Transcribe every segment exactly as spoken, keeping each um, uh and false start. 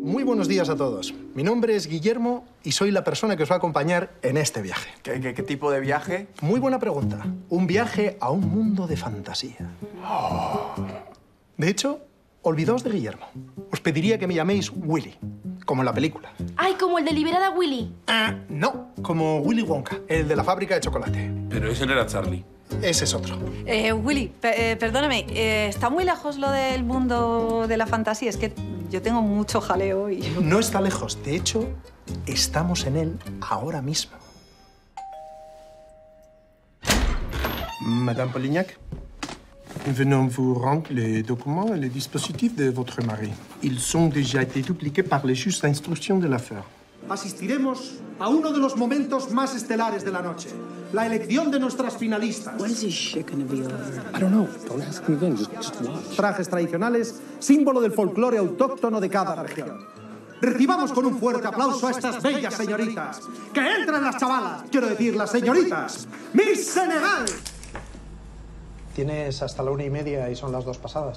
Muy buenos días a todos. Mi nombre es Guillermo y soy la persona que os va a acompañar en este viaje. ¿Qué, qué, qué tipo de viaje? Muy buena pregunta. Un viaje a un mundo de fantasía. Oh. De hecho, olvidaos de Guillermo. Os pediría que me llaméis Willy, como en la película. ¡Ay, como el de Liberada Willy! Ah, no, como Willy Wonka, el de la fábrica de chocolate. Pero ese no era Charlie. Ese es otro. Eh, Willy, pe eh, perdóname, eh, ¿está muy lejos lo del mundo de la fantasía? Es que yo tengo mucho jaleo y... No está lejos. De hecho, estamos en él ahora mismo. Madame Polignac, venons vous rendre les documents et les dispositifs de votre mari. Ils ont déjà été dupliqués par les juges d'instruction de l'affaire. Asistiremos a uno de los momentos más estelares de la noche. La elección de nuestras finalistas. When is this shit gonna be over? I don't know. Don't ask me again. Just, just watch. Trajes tradicionales, símbolo del folclore autóctono de cada región. Recibamos con un fuerte aplauso a estas bellas señoritas. ¡Que entren las chavalas! Quiero decir, las señoritas. ¡Miss Senegal! Tienes hasta la una y media y son las dos pasadas.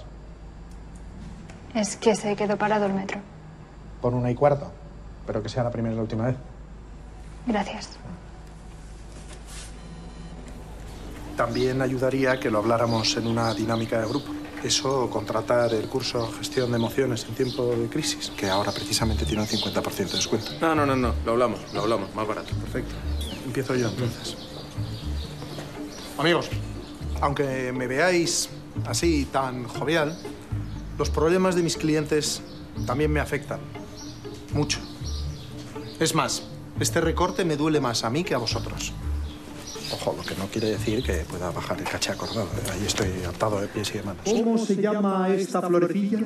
Es que se quedó parado el metro. Pon una y cuarto, pero que sea la primera y la última vez. Gracias. También ayudaría que lo habláramos en una dinámica de grupo. Eso o contratar el curso Gestión de Emociones en tiempo de crisis, que ahora precisamente tiene un cincuenta por ciento de descuento. No, no, no, no. Lo hablamos, lo hablamos. Más barato. Perfecto. Empiezo yo, entonces. Amigos, aunque me veáis así tan jovial, los problemas de mis clientes también me afectan. Mucho. Es más, este recorte me duele más a mí que a vosotros. Ojo, lo que no quiere decir que pueda bajar el caché acordado. Ahí estoy atado de pies y de manos. ¿Cómo se llama esta florecilla?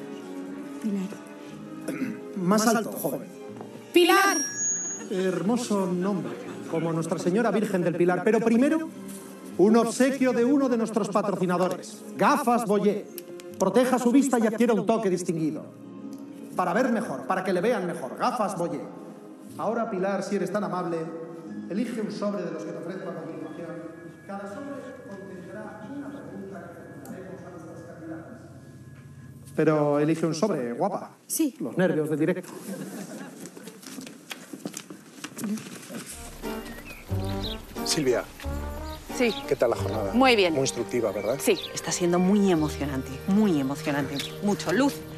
Pilar. Más alto, joven. ¡Pilar! Hermoso nombre, como Nuestra Señora Virgen del Pilar. Pero primero, un obsequio de uno de nuestros patrocinadores. Gafas Boyé. Proteja su vista y adquiera un toque distinguido. Para ver mejor, para que le vean mejor. Gafas Boyé. Ahora, Pilar, si eres tan amable, elige un sobre de los que te ofrezco a continuación. Cada sobre contendrá una pregunta que formularemos a nuestros candidatos. Pero elige un sobre, guapa. Sí. Los nervios de directo. Silvia. Sí. ¿Qué tal la jornada? Muy bien. Muy instructiva, ¿verdad? Sí, está siendo muy emocionante, muy emocionante. Mucho luz,